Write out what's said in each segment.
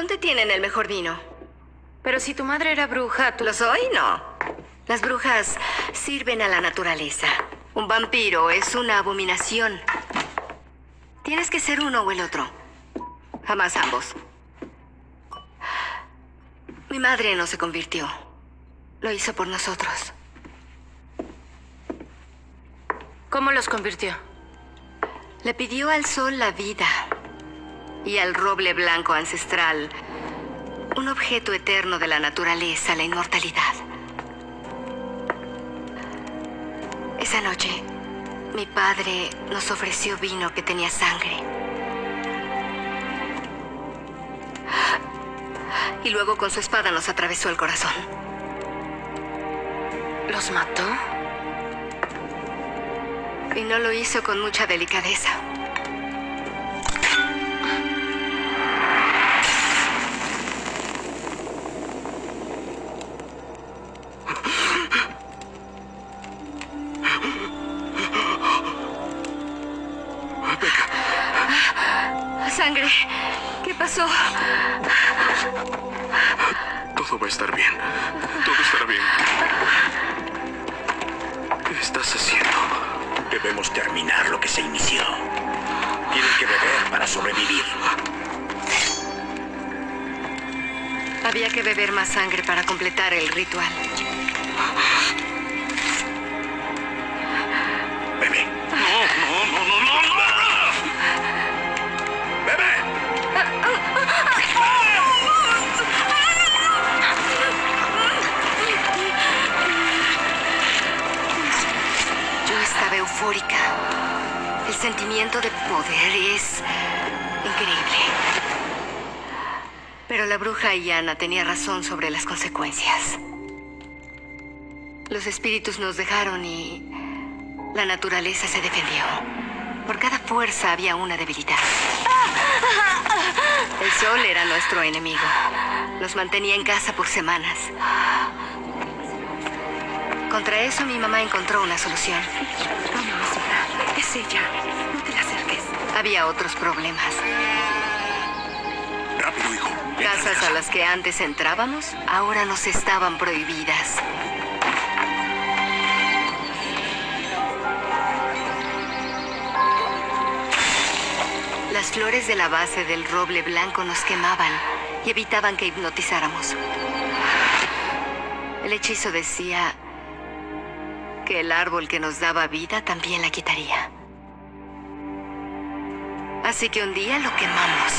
¿Dónde tienen el mejor vino? Pero si tu madre era bruja, tú... ¿Lo soy? No. Las brujas sirven a la naturaleza. Un vampiro es una abominación. Tienes que ser uno o el otro. Jamás ambos. Mi madre no se convirtió. Lo hizo por nosotros. ¿Cómo los convirtió? Le pidió al sol la vida y al roble blanco ancestral un objeto eterno de la naturaleza, la inmortalidad. Esa noche, mi padre nos ofreció vino que tenía sangre. Y luego con su espada nos atravesó el corazón. ¿Los mató? Y no lo hizo con mucha delicadeza. Sangre. ¿Qué pasó? Todo va a estar bien. Todo estará bien. ¿Qué estás haciendo? Debemos terminar lo que se inició. Tienen que beber para sobrevivir. Había que beber más sangre para completar el ritual. Bebe. No. ¡Bebe! Yo estaba eufórica. El sentimiento de poder es increíble. Pero la bruja Iana tenía razón sobre las consecuencias. Los espíritus nos dejaron y la naturaleza se defendió. Por cada fuerza había una debilidad. El sol era nuestro enemigo. Nos mantenía en casa por semanas. Contra eso mi mamá encontró una solución. No, mamacita. Es ella. No te la acerques. Había otros problemas. Rápido, hijo. Casas a las que antes entrábamos, ahora nos estaban prohibidas. Las flores de la base del roble blanco nos quemaban y evitaban que hipnotizáramos. El hechizo decía que el árbol que nos daba vida también la quitaría. Así que un día lo quemamos.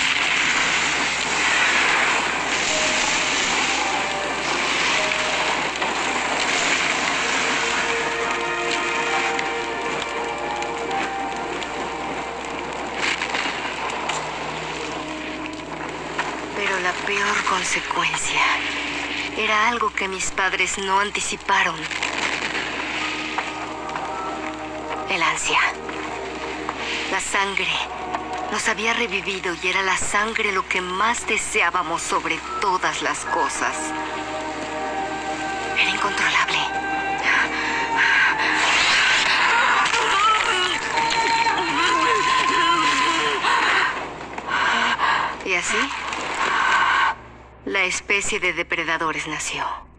Pero la peor consecuencia era algo que mis padres no anticiparon. El ansia. La sangre nos había revivido y era la sangre lo que más deseábamos sobre todas las cosas. Era incontrolable. Y así, la especie de depredadores nació.